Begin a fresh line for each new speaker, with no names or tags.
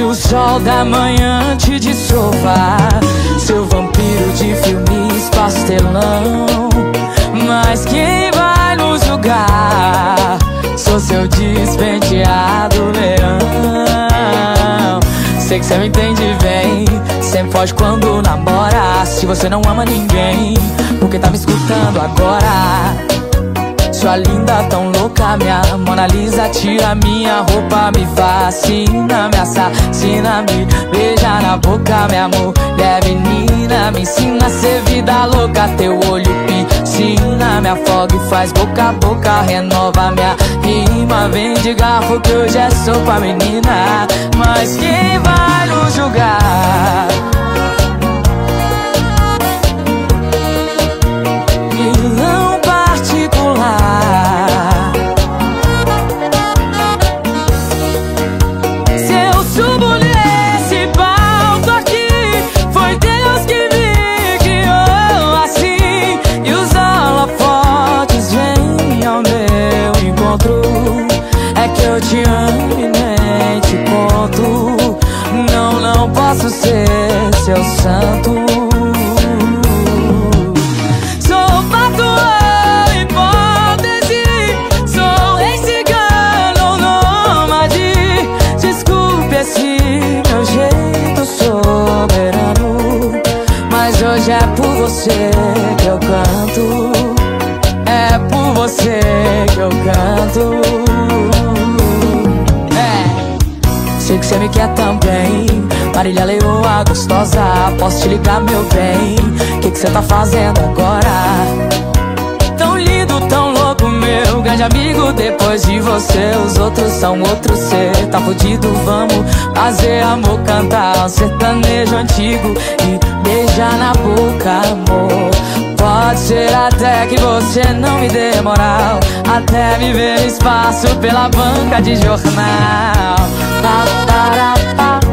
O sol da manhã antes de sovar, seu vampiro de filmes pastelão. Mas quem vai nos julgar? Sou seu despenteado leão. Sei que cê me entende bem, sempre foge quando namora. Se você não ama ninguém, por que tá me escutando agora? Sua linda tão louca, minha Mona Lisa, tira minha roupa, me fascina, me assassina, me beija na boca, minha mulher menina. Me ensina a ser vida louca, teu olho piscina, me afoga e faz boca a boca, renova minha rima. Vem de garfo que hoje é sopa, menina. Mas quem vai nos julgar? Vilão particular. Se eu subo nesse palco aqui, foi Deus que me guiou assim. E os holofotes vêm ao meu encontro. É que eu te amo e nem te conto. Não posso ser seu santo. Sou patuã, hipótese, sou rei cigano, nômade. Desculpe esse meu jeito soberano, mas hoje é por você que eu canto. É por você que eu canto. Sei que cê me quer também, Marília Leoa gostosa. Posso te ligar, meu bem? Que cê tá fazendo agora? Tão lindo, tão louco, meu grande amigo. Depois de você, os outros são outros. Cê tá fudido, vamos fazer amor, cantar um sertanejo antigo e beijar na boca, amor. Pode ser até que você não me dê moral, até me ver espaço pela banca de jornal. Pa, para, pa.